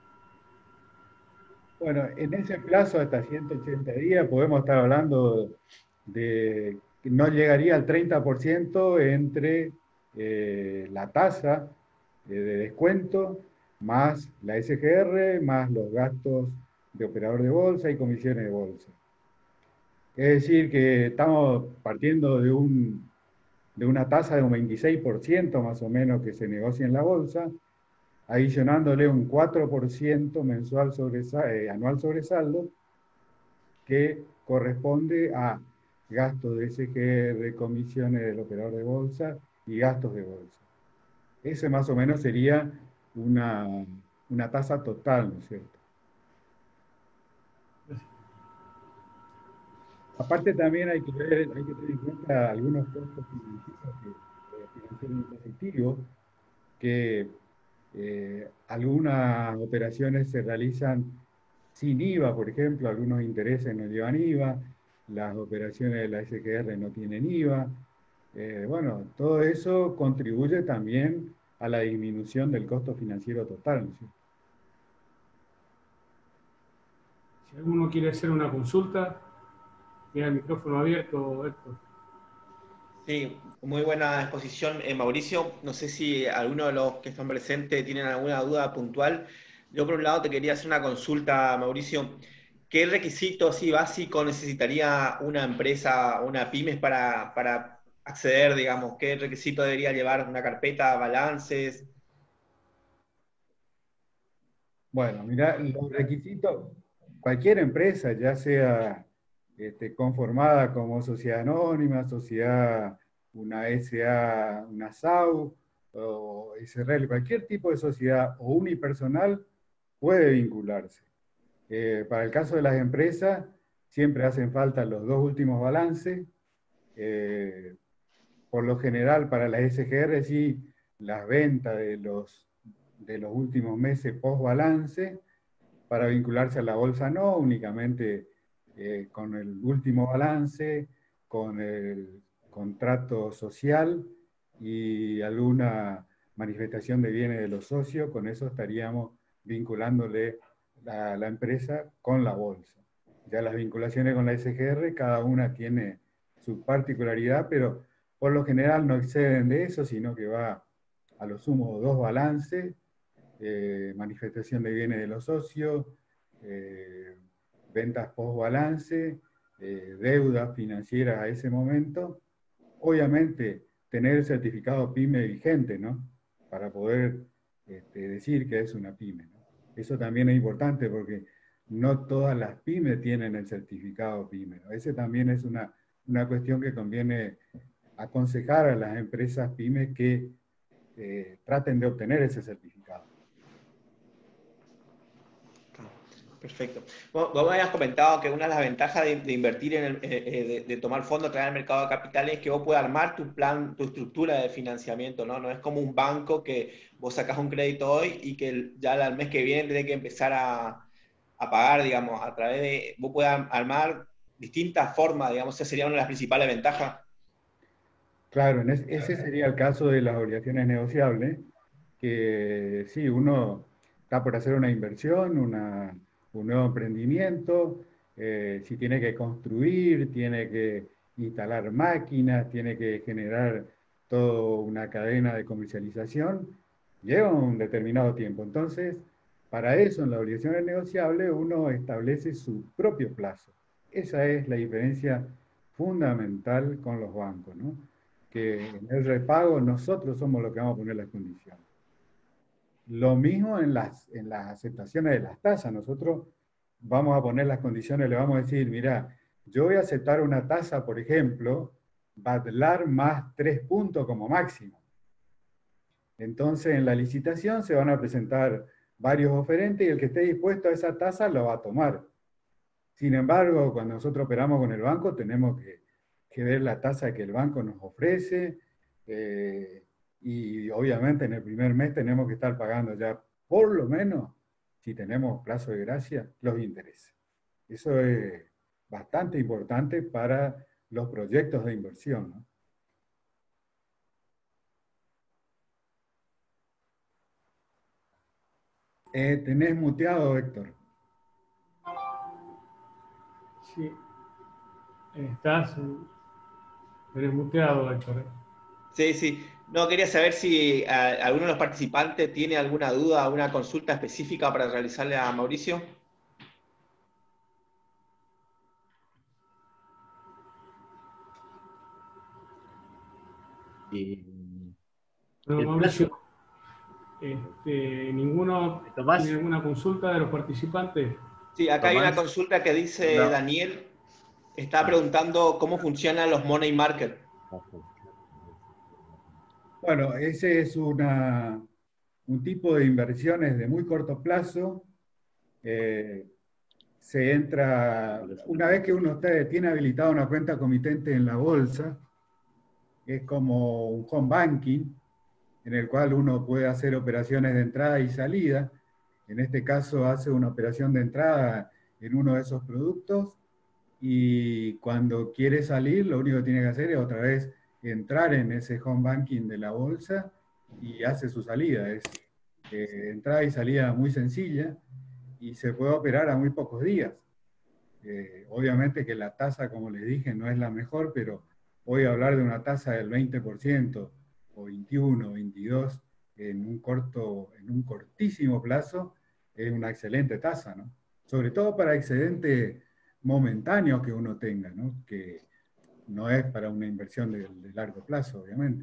Bueno, en ese plazo, hasta ciento ochenta días, podemos estar hablando de que no llegaría al treinta por ciento entre eh, la tasa eh, de descuento, más la S G R, más los gastos de operador de bolsa y comisiones de bolsa. Es decir, que estamos partiendo de, un, de una tasa de un veintiséis por ciento más o menos que se negocia en la bolsa, adicionándole un cuatro por ciento mensual sobre, eh, anual sobre saldo, que corresponde a gastos de S G R, comisiones del operador de bolsa y gastos de bolsa. Ese más o menos sería una, una tasa total, ¿no es cierto? Aparte también hay que ver, hay que tener en cuenta algunos costos financieros, que, eh, financieros impositivos, que eh, algunas operaciones se realizan sin I V A, por ejemplo, algunos intereses no llevan I V A, las operaciones de la S G R no tienen I V A. Eh, bueno, todo eso contribuye también a la disminución del costo financiero total, ¿no es cierto? Si alguno quiere hacer una consulta, tiene el micrófono abierto, Héctor. Sí, muy buena exposición, eh, Mauricio. No sé si alguno de los que están presentes tienen alguna duda puntual. Yo, por un lado, te quería hacer una consulta, Mauricio. ¿Qué requisito así básico necesitaría una empresa, una pymes para, para acceder, digamos? ¿Qué requisito debería llevar una carpeta, balances? Bueno, mira, los requisitos, cualquier empresa, ya sea este, conformada como sociedad anónima, sociedad, una S A, una S A U, o S R L, cualquier tipo de sociedad o unipersonal puede vincularse. Eh, para el caso de las empresas, siempre hacen falta los dos últimos balances. Eh, por lo general, para las S G R, sí, las ventas de los, de los últimos meses post balance. Para vincularse a la bolsa no, únicamente eh, con el último balance, con el contrato social y alguna manifestación de bienes de los socios, con eso estaríamos vinculándole a la empresa con la bolsa. Ya las vinculaciones con la S G R, cada una tiene su particularidad, pero por lo general no exceden de eso, sino que va a lo sumo dos balances, eh, manifestación de bienes de los socios, eh, ventas post-balance, eh, deudas financieras a ese momento. Obviamente, tener el certificado PYME vigente, ¿no? Para poder este, decir que es una PYME, ¿no? Eso también es importante porque no todas las pymes tienen el certificado PYME, ¿no? Ese también es una, una cuestión que conviene aconsejar a las empresas pymes que eh, traten de obtener ese certificado. Perfecto. Vos, vos me habías comentado que una de las ventajas de, de invertir en el, eh, eh, de, de tomar fondos a través del mercado de capitales es que vos puedes armar tu plan, tu estructura de financiamiento, ¿no? No es como un banco que vos sacás un crédito hoy y que ya al mes que viene tenés que empezar a, a pagar, digamos, a través de, vos puedes armar distintas formas, digamos, esa sería una de las principales ventajas. Claro, en es- ese sería el caso de las obligaciones negociables, que sí, uno está por hacer una inversión, una, un nuevo emprendimiento, eh, si tiene que construir, tiene que instalar máquinas, tiene que generar toda una cadena de comercialización, lleva un determinado tiempo. Entonces, para eso, en las obligaciones negociables, uno establece su propio plazo. Esa es la diferencia fundamental con los bancos, ¿no? Que en el repago nosotros somos los que vamos a poner las condiciones. Lo mismo en las, en las aceptaciones de las tasas. Nosotros vamos a poner las condiciones, le vamos a decir, mira, yo voy a aceptar una tasa, por ejemplo, Badlar más tres puntos como máximo. Entonces, en la licitación se van a presentar varios oferentes y el que esté dispuesto a esa tasa lo va a tomar. Sin embargo, cuando nosotros operamos con el banco, tenemos que, que ver la tasa que el banco nos ofrece, eh, y obviamente en el primer mes tenemos que estar pagando ya, por lo menos, si tenemos plazo de gracia, los intereses. Eso es bastante importante para los proyectos de inversión, ¿no? Eh, tenés muteado, Héctor. Sí. Estás eres muteado, Héctor. Sí, sí. No, quería saber si a, alguno de los participantes tiene alguna duda, alguna consulta específica para realizarle a Mauricio. Y No, el Mauricio, plazo, este, ¿ninguno Tomás, tiene alguna consulta de los participantes? Sí, acá hay una Tomás, consulta que dice no. Daniel, está Ah, preguntando cómo funcionan los money market. Bueno, ese es una, un tipo de inversiones de muy corto plazo. Eh, se entra, una vez que uno está- tiene habilitada una cuenta comitente en la bolsa, es como un home banking, en el cual uno puede hacer operaciones de entrada y salida. En este caso hace una operación de entrada en uno de esos productos y cuando quiere salir, lo único que tiene que hacer es otra vez entrar en ese home banking de la bolsa y hace su salida. Es eh, entrada y salida muy sencilla y se puede operar a muy pocos días. Eh, obviamente que la tasa, como les dije, no es la mejor, pero hoy hablar de una tasa del veinte por ciento o veintiuno, veintidós en un, corto, en un cortísimo plazo es una excelente tasa, ¿no? Sobre todo para excedentes momentáneos que uno tenga, ¿no? Que no es para una inversión de, de largo plazo, obviamente.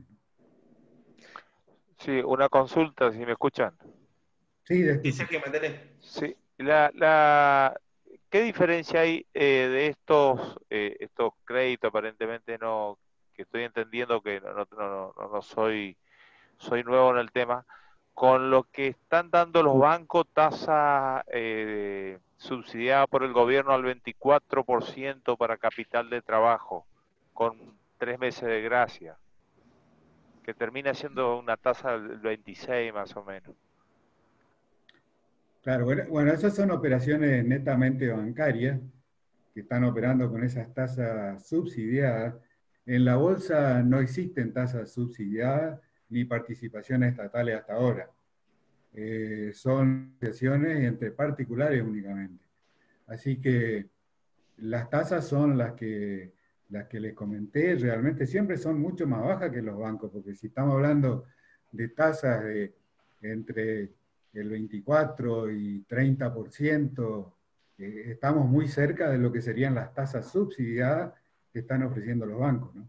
Sí, una consulta, si me escuchan. Sí, de Sí, escucho. Sergio, métele. Sí, la, la, ¿qué diferencia hay eh, de estos, eh, estos créditos aparentemente no, que estoy entendiendo que no, no, no, no, no soy, soy nuevo en el tema, con lo que están dando los bancos tasa eh, subsidiada por el gobierno al veinticuatro por ciento para capital de trabajo, con tres meses de gracia, que termina siendo una tasa del veintiséis más o menos? Claro, bueno, bueno, esas son operaciones netamente bancarias que están operando con esas tasas subsidiadas. En la bolsa no existen tasas subsidiadas ni participaciones estatales hasta ahora. Eh, son negociaciones entre particulares únicamente. Así que las tasas son las que, las que les comenté, realmente siempre son mucho más bajas que los bancos, porque si estamos hablando de tasas de entre el veinticuatro y treinta por ciento, eh, estamos muy cerca de lo que serían las tasas subsidiadas que están ofreciendo los bancos, ¿no?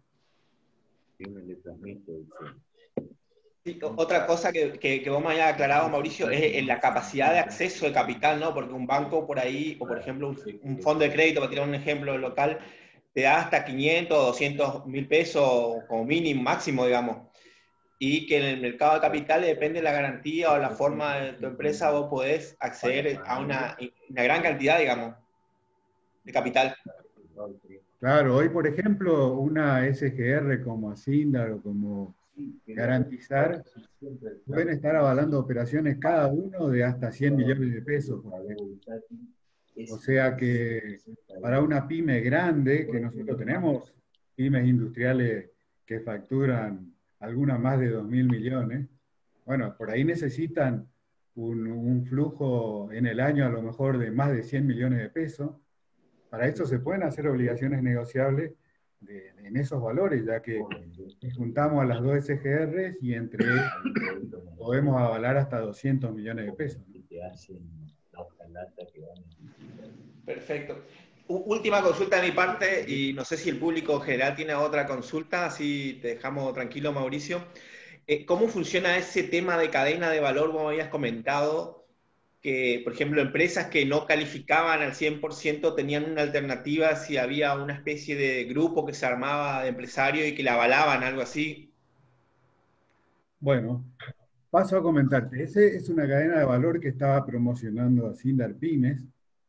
Sí, otra cosa que, que, que vos me hayas aclarado, Mauricio, es en la capacidad de acceso de capital, ¿no? Porque un banco por ahí, o por ejemplo un, un fondo de crédito, para tirar un ejemplo local, te da hasta quinientos, doscientos mil pesos como mínimo, máximo, digamos. Y que en el mercado de capitales depende de la garantía o la forma de tu empresa, vos podés acceder a una, una gran cantidad, digamos, de capital. Claro, hoy por ejemplo, una S G R como Asindar o como Garantizar pueden estar avalando operaciones cada uno de hasta cien millones de pesos, por ejemplo. O sea que para una pyme grande, que nosotros tenemos pymes industriales que facturan algunas más de dos mil millones, bueno, por ahí necesitan un, un flujo en el año a lo mejor de más de cien millones de pesos. Para eso se pueden hacer obligaciones negociables de, de, en esos valores, ya que juntamos a las dos S G Rs y entre ellas podemos avalar hasta doscientos millones de pesos, ¿no? Perfecto. Última consulta de mi parte, y no sé si el público en general tiene otra consulta, así te dejamos tranquilo, Mauricio. Eh, ¿Cómo funciona ese tema de cadena de valor, como habías comentado? Que, por ejemplo, empresas que no calificaban al cien por ciento tenían una alternativa si había una especie de grupo que se armaba de empresarios y que la avalaban, algo así. Bueno, paso a comentarte. Esa es una cadena de valor que estaba promocionando Sindar Pymes.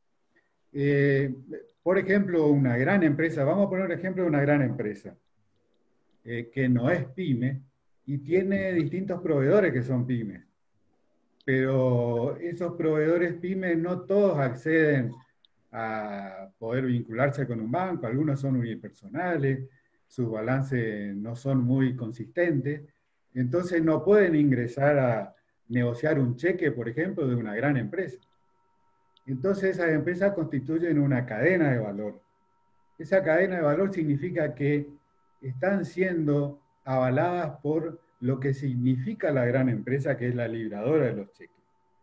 Eh, por ejemplo, una gran empresa, vamos a poner un ejemplo de una gran empresa, eh, que no es pyme y tiene distintos proveedores que son pymes. Pero esos proveedores pymes no todos acceden a poder vincularse con un banco, algunos son unipersonales, sus balances no son muy consistentes, entonces no pueden ingresar a negociar un cheque, por ejemplo, de una gran empresa. Entonces esas empresas constituyen una cadena de valor. Esa cadena de valor significa que están siendo avaladas por lo que significa la gran empresa, que es la libradora de los cheques.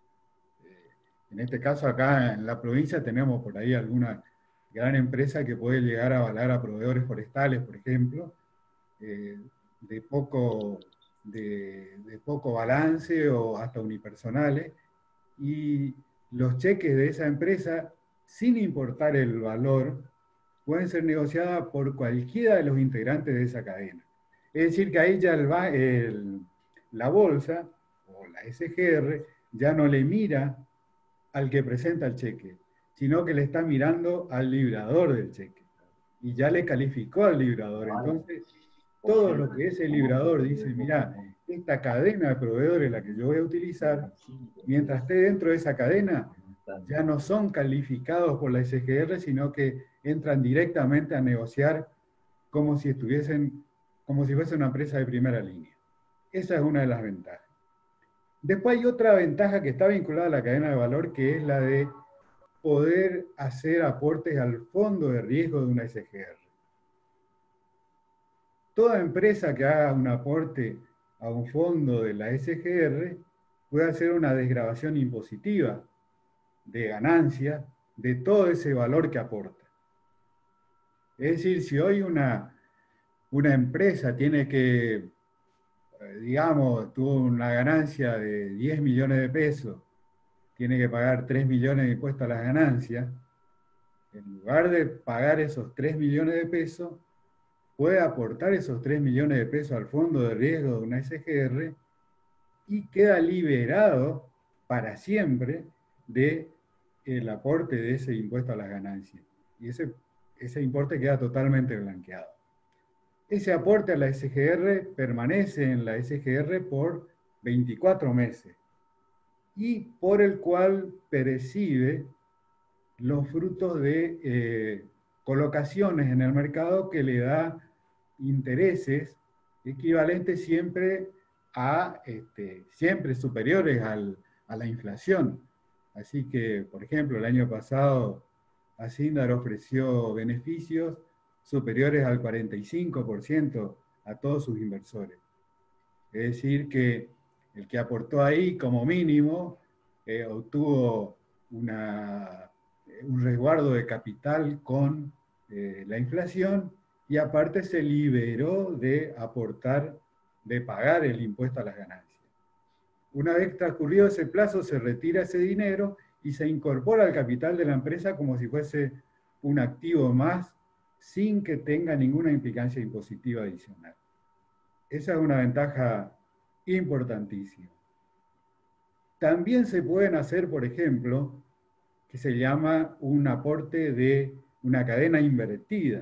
En este caso, acá en la provincia tenemos por ahí alguna gran empresa que puede llegar a avalar a proveedores forestales, por ejemplo, eh, de, poco, de, de poco balance o hasta unipersonales, y los cheques de esa empresa, sin importar el valor, pueden ser negociadas por cualquiera de los integrantes de esa cadena. Es decir, que ahí ya el, el, la bolsa o la S G R ya no le mira al que presenta el cheque, sino que le está mirando al librador del cheque. Y ya le calificó al librador. Entonces, todo lo que ese librador dice, mira, esta cadena de proveedores la que yo voy a utilizar, mientras esté dentro de esa cadena, ya no son calificados por la S G R, sino que entran directamente a negociar como si estuviesen, como si fuese una empresa de primera línea. Esa es una de las ventajas. Después hay otra ventaja que está vinculada a la cadena de valor, que es la de poder hacer aportes al fondo de riesgo de una S G R. Toda empresa que haga un aporte a un fondo de la S G R puede hacer una desgravación impositiva de ganancia de todo ese valor que aporta. Es decir, si hoy una, una empresa tiene que, digamos, tuvo una ganancia de diez millones de pesos, tiene que pagar tres millones de impuestos a las ganancias, en lugar de pagar esos tres millones de pesos, puede aportar esos tres millones de pesos al fondo de riesgo de una S G R y queda liberado para siempre del aporte de ese impuesto a las ganancias. Y ese, ese importe queda totalmente blanqueado. Ese aporte a la S G R permanece en la S G R por veinticuatro meses y por el cual percibe los frutos de eh, colocaciones en el mercado que le da intereses equivalentes siempre a, este, siempre superiores al, a la inflación. Así que, por ejemplo, el año pasado Hacienda ofreció beneficios superiores al cuarenta y cinco por ciento a todos sus inversores. Es decir, que el que aportó ahí como mínimo eh, obtuvo una, un resguardo de capital con eh, la inflación y aparte se liberó de aportar, de pagar el impuesto a las ganancias. Una vez transcurrido ese plazo, se retira ese dinero y se incorpora al capital de la empresa como si fuese un activo más, sin que tenga ninguna implicancia impositiva adicional. Esa es una ventaja importantísima. También se pueden hacer, por ejemplo, que se llama un aporte de una cadena invertida.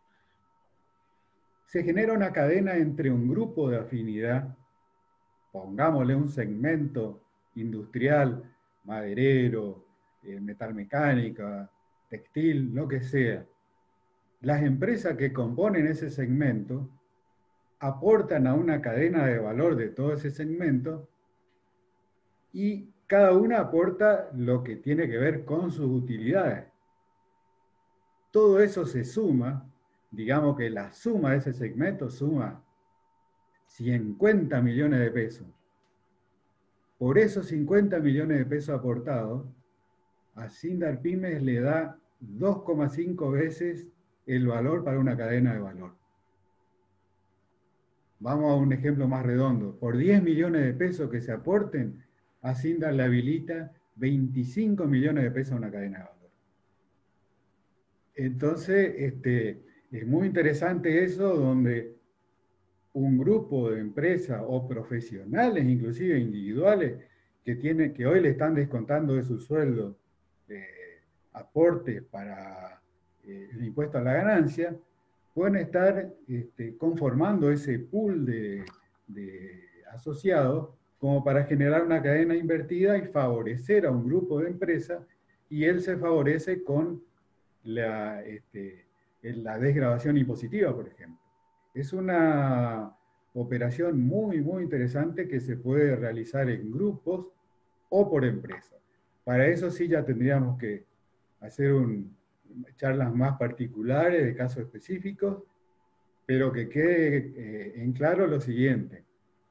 Se genera una cadena entre un grupo de afinidad, pongámosle un segmento industrial, maderero, eh, metalmecánica, textil, lo que sea. Las empresas que componen ese segmento aportan a una cadena de valor de todo ese segmento y cada una aporta lo que tiene que ver con sus utilidades. Todo eso se suma, digamos que la suma de ese segmento suma cincuenta millones de pesos. Por esos cincuenta millones de pesos aportados, a Sindar Pymes le da dos coma cinco veces el valor para una cadena de valor. Vamos a un ejemplo más redondo. Por diez millones de pesos que se aporten, Hacienda le habilita veinticinco millones de pesos a una cadena de valor. Entonces, este, es muy interesante eso, donde un grupo de empresas o profesionales, inclusive individuales, que, tienen, que hoy le están descontando de su sueldo eh, aportes para eh, el impuesto a la ganancia, pueden estar este, conformando ese pool de, de asociados como para generar una cadena invertida y favorecer a un grupo de empresas, y él se favorece con la, este, la desgravación impositiva, por ejemplo. Es una operación muy, muy interesante que se puede realizar en grupos o por empresas. Para eso sí ya tendríamos que hacer un, charlas más particulares de casos específicos, pero que quede eh, en claro lo siguiente.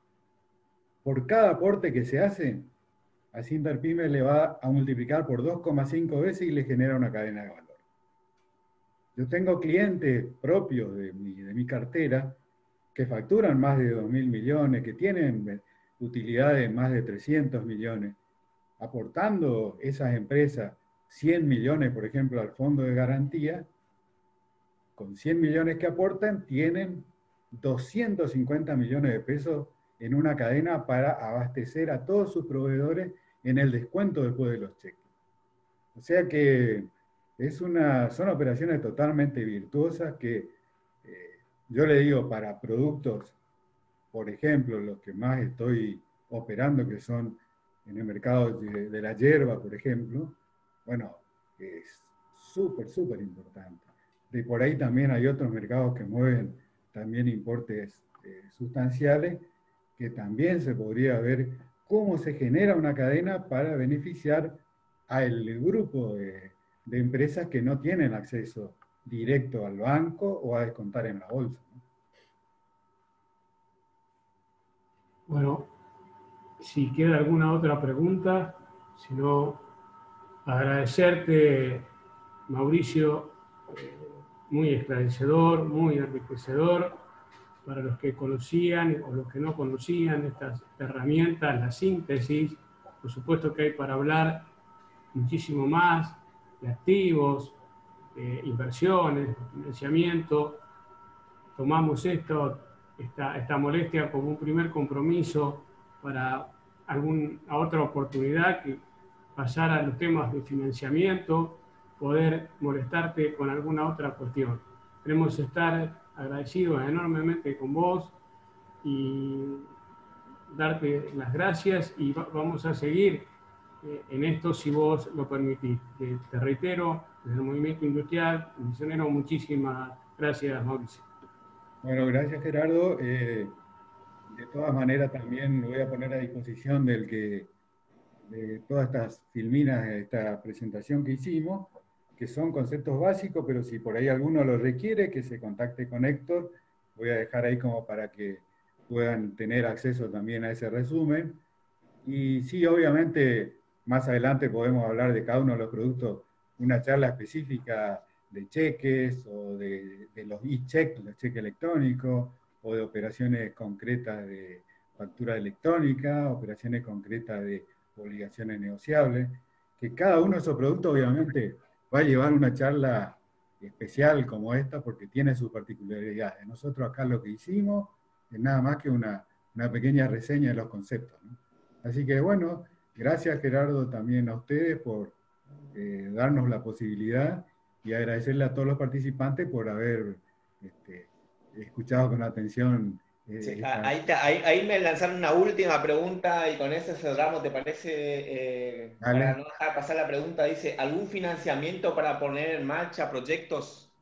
Por cada aporte que se hace, Hacienda Pyme le va a multiplicar por dos coma cinco veces y le genera una cadena de valor. Yo tengo clientes propios de mi, de mi cartera que facturan más de dos mil millones, que tienen utilidades de más de trescientos millones, aportando esas empresas cien millones, por ejemplo, al fondo de garantía. Con cien millones que aportan, tienen doscientos cincuenta millones de pesos en una cadena para abastecer a todos sus proveedores en el descuento después de los cheques. O sea que es una, son operaciones totalmente virtuosas que eh, yo le digo para productos, por ejemplo, los que más estoy operando, que son en el mercado de, de la hierba, por ejemplo, bueno, es súper, súper importante. De por ahí también hay otros mercados que mueven también importes eh, sustanciales, que también se podría ver cómo se genera una cadena para beneficiar al grupo de, de empresas que no tienen acceso directo al banco o a descontar en la bolsa, ¿no? Bueno, si queda alguna otra pregunta, si no, agradecerte, Mauricio, eh, muy esclarecedor, muy enriquecedor para los que conocían o los que no conocían estas herramientas, la síntesis. Por supuesto que hay para hablar muchísimo más de activos, eh, inversiones, financiamiento. Tomamos esto, esta, esta molestia como un primer compromiso para alguna otra oportunidad, que pasar a los temas de financiamiento, poder molestarte con alguna otra cuestión. Queremos estar agradecidos enormemente con vos y darte las gracias, y vamos a seguir eh, en esto si vos lo permitís. Te, te reitero, desde el Movimiento Industrial Misionero, muchísimas gracias, Mauricio. Bueno, gracias, Gerardo. Eh, de todas maneras, también lo voy a poner a disposición del que, de todas estas filminas, esta presentación que hicimos, que son conceptos básicos, pero si por ahí alguno lo requiere, que se contacte con Héctor. Voy a dejar ahí como para que puedan tener acceso también a ese resumen. Y sí, obviamente, más adelante podemos hablar de cada uno de los productos, una charla específica de cheques o de, de los e-checks, los cheques electrónicos, o de operaciones concretas de factura electrónica, operaciones concretas de obligaciones negociables, que cada uno de esos productos obviamente va a llevar una charla especial como esta porque tiene sus particularidades. Nosotros acá lo que hicimos es nada más que una, una pequeña reseña de los conceptos, ¿no? Así que bueno, gracias, Gerardo, también a ustedes por eh, darnos la posibilidad, y agradecerle a todos los participantes por haber este, escuchado con atención. Eh, Sí, esta... ahí, te, ahí, ahí me lanzaron una última pregunta y con eso cerramos, ¿te parece? Eh, para no dejar pasar la pregunta, dice, ¿algún financiamiento para poner en marcha proyectos?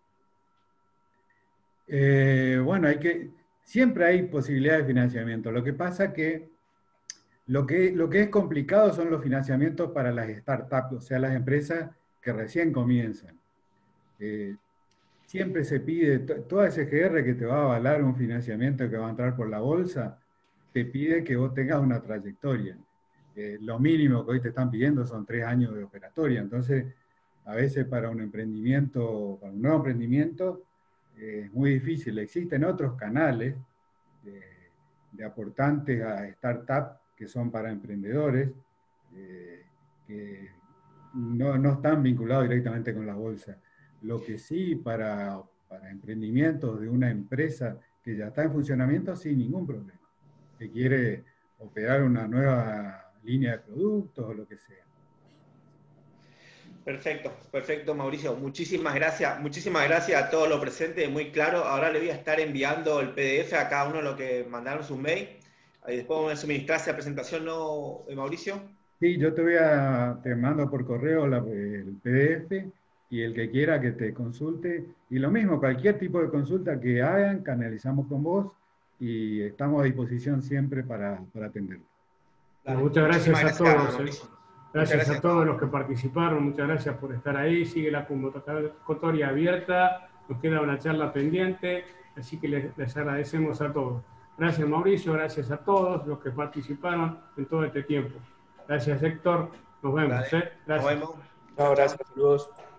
Eh, bueno, hay que, siempre hay posibilidades de financiamiento. Lo que pasa que lo que, lo que es complicado son los financiamientos para las startups, o sea, las empresas que recién comienzan. Eh, siempre se pide, toda S G R que te va a avalar un financiamiento que va a entrar por la bolsa, te pide que vos tengas una trayectoria. Eh, lo mínimo que hoy te están pidiendo son tres años de operatoria. Entonces, a veces para un emprendimiento, para un nuevo emprendimiento, eh, es muy difícil. Existen otros canales de, de aportantes a startups que son para emprendedores, eh, que no, no están vinculados directamente con la bolsa. Lo que sí, para, para emprendimientos de una empresa que ya está en funcionamiento, sin ningún problema, que quiere operar una nueva línea de productos o lo que sea. Perfecto, perfecto, Mauricio. Muchísimas gracias, muchísimas gracias a todos los presentes, muy claro. Ahora le voy a estar enviando el P D F a cada uno de los que mandaron su mail. Y después vamos a suministrar esa presentación, ¿no, Mauricio? Sí, yo te voy a, te mando por correo la, el P D F y el que quiera que te consulte. Y lo mismo, cualquier tipo de consulta que hagan, canalizamos con vos y estamos a disposición siempre para, para atenderlo. Bueno, muchas gracias, gracias a todos. Eh. Gracias, gracias a todos los que participaron, muchas gracias por estar ahí. Sigue la convocatoria abierta, nos queda una charla pendiente, así que les, les agradecemos a todos. Gracias, Mauricio, gracias a todos los que participaron en todo este tiempo. Gracias, Héctor. Nos vemos. ¿eh? Gracias. Nos vemos. No, gracias, saludos.